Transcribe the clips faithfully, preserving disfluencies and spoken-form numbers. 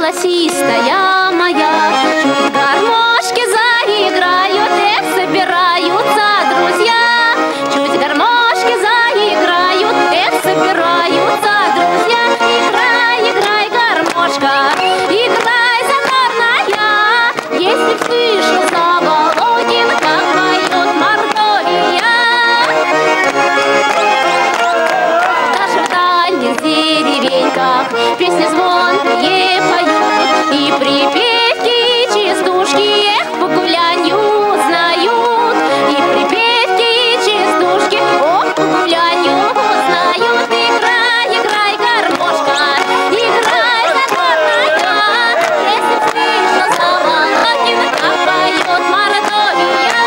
голосистая моя. Чуть гармошки заиграют, эх, собираются друзья. Чуть гармошки заиграют, эх, собираются друзья. Играй, играй, гармошка, играй, задорная. Если б слышался Володин, как поет Мордовия. Даже в дальних деревеньках песни звонкие поют, и припевки, и частушки, эх, по гулянью узнают. И припевки, и частушки, ох, по гулянью узнают. Играй, играй, гармошка, играй, задорная. Если б слышался Володин, как поет Мордовия.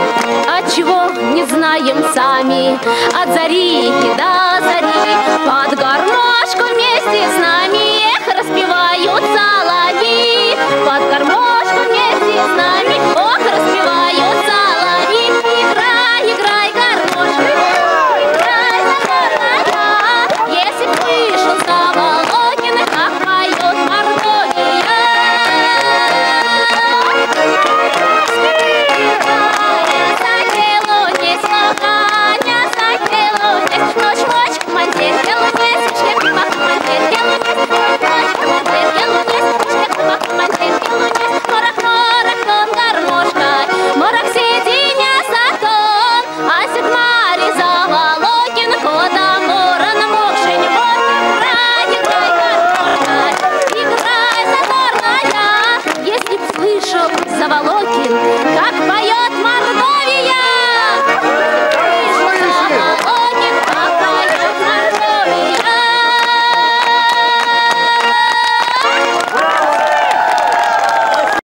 Отчего не знаем сами, от зари до зари, под